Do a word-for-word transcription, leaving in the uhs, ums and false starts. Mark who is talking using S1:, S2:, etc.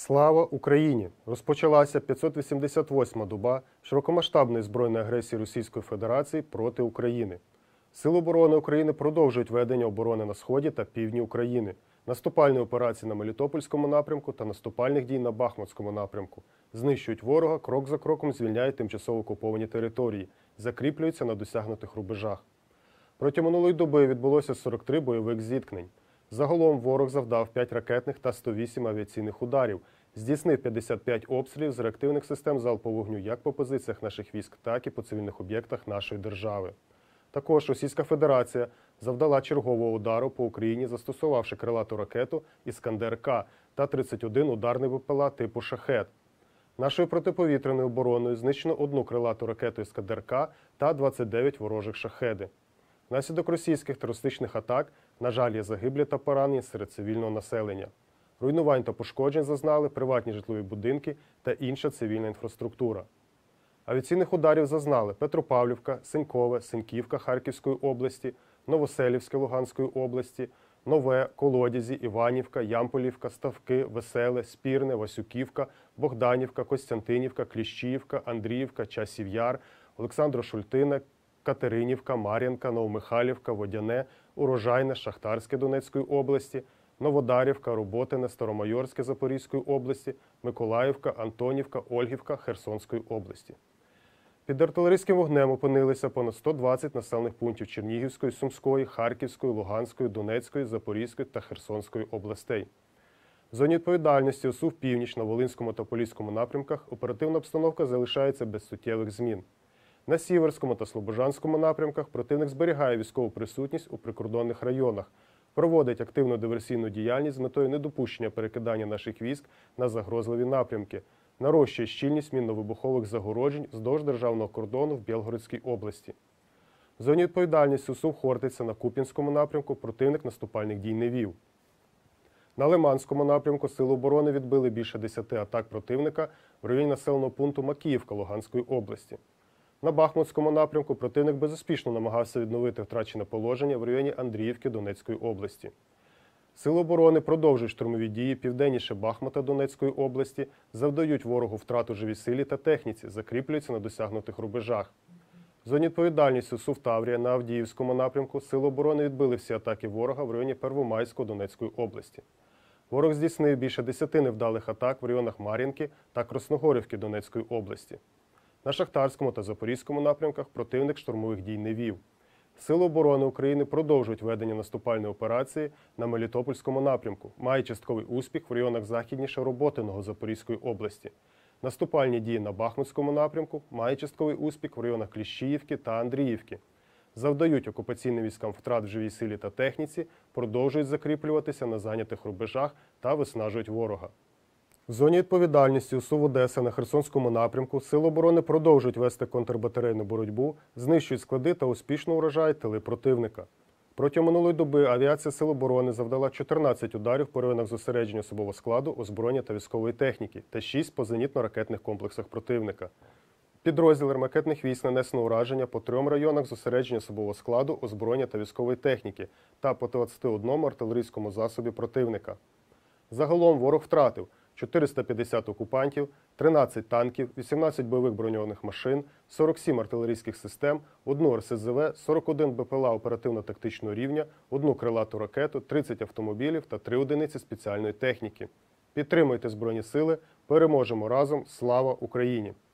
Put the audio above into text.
S1: Слава Україні! Розпочалася п'ятсот вісімдесят восьма доба широкомасштабної збройної агресії Російської Федерації проти України. Сили оборони України продовжують ведення оборони на сході та півдні України, наступальні операції на Мелітопольському напрямку та наступальних дій на Бахмутському напрямку. Знищують ворога, крок за кроком звільняють тимчасово окуповані території, закріплюються на досягнутих рубежах. Протягом минулої доби відбулося сорок три бойових зіткнень. Загалом ворог завдав п'ять ракетних та сто вісім авіаційних ударів, здійснив п'ятдесят п'ять обстрілів з реактивних систем залпового вогню як по позиціях наших військ, так і по цивільних об'єктах нашої держави. Також Російська Федерація завдала чергового удару по Україні, застосувавши крилату ракету «Іскандер-К» та тридцять один ударний БПЛА типу «Шахед». Нашою протиповітряною обороною знищено одну крилату ракету «Іскандер-К» та двадцять дев'ять ворожих «Шахеди». Внаслідок російських терористичних атак, на жаль, є загиблі та поранені серед цивільного населення. Руйнувань та пошкоджень зазнали приватні житлові будинки та інша цивільна інфраструктура. Авіаційних ударів зазнали Петропавлівка, Сенькове, Сеньківка Харківської області, Новоселівське Луганської області, Нове, Колодязі, Іванівка, Ямполівка, Ставки, Веселе, Спірне, Васюківка, Богданівка, Костянтинівка, Кліщіївка, Андріївка, Часів Яр, Олександро-Шультине, Катеринівка, Мар'їнка, Новомихайлівка, Водяне, Урожайне, Шахтарське Донецької області, Новодарівка, Роботине, Старомайорське Запорізької області, Миколаївка, Антонівка, Ольгівка Херсонської області. Під артилерійським вогнем опинилися понад сто двадцять населених пунктів Чернігівської, Сумської, Харківської, Луганської, Донецької, Запорізької та Херсонської областей. В зоні відповідальності ОСУ в північ, на Волинському та Поліському напрямках оперативна обстановка залишається без суттєвих змін. На Сіверському та Слобожанському напрямках противник зберігає військову присутність у прикордонних районах, проводить активну диверсійну діяльність з метою недопущення перекидання наших військ на загрозливі напрямки, нарощує щільність мінно-вибухових загороджень вздовж державного кордону в Білгородській області. В зоні відповідальності ОСУ в Хортиця на Куп'янському напрямку противник наступальних дій не вів. На Лиманському напрямку Сили оборони відбили більше десяти атак противника в районі населеного пункту Макіївка Луганської області. На Бахмутському напрямку противник безуспішно намагався відновити втрачене положення в районі Андріївки Донецької області. Сили оборони продовжують штурмові дії південніше Бахмута Донецької області, завдають ворогу втрату живій силі та техніці, закріплюються на досягнутих рубежах. В зоні відповідальності ОСУ в Таврія на Авдіївському напрямку Сили оборони відбили всі атаки ворога в районі Первомайського Донецької області. Ворог здійснив більше десяти невдалих атак в районах Мар'їнки та Красногорівки Донецької області. На Шахтарському та Запорізькому напрямках противник штурмових дій не вів. Сили оборони України продовжують ведення наступальної операції на Мелітопольському напрямку, має частковий успіх в районах західніше Роботиного Запорізької області. Наступальні дії на Бахмутському напрямку має частковий успіх в районах Кліщіївки та Андріївки. Завдають окупаційним військам втрат в живій силі та техніці, продовжують закріплюватися на зайнятих рубежах та виснажують ворога. В зоні відповідальності ОСУ в Одеса на Херсонському напрямку Сили оборони продовжують вести контрбатарейну боротьбу, знищують склади та успішно уражають тили противника. Протягом минулої доби авіація Сил оборони завдала чотирнадцять ударів по районах зосередження особового складу, озброєння та військової техніки та шість по зенітно-ракетних комплексах противника. Підрозділи ракетних військ нанесено ураження по трьом районах зосередження особового складу, озброєння та військової техніки та по двадцяти одному артилерійському засобі противника. Загалом ворог втратив чотириста п'ятдесят окупантів, тринадцять танків, вісімнадцять бойових броньованих машин, сорок сім артилерійських систем, одну ер ес зе ве, сорок один БПЛА оперативно-тактичного рівня, одну крилату ракету, тридцять автомобілів та три одиниці спеціальної техніки. Підтримуйте Збройні Сили, переможемо разом! Слава Україні!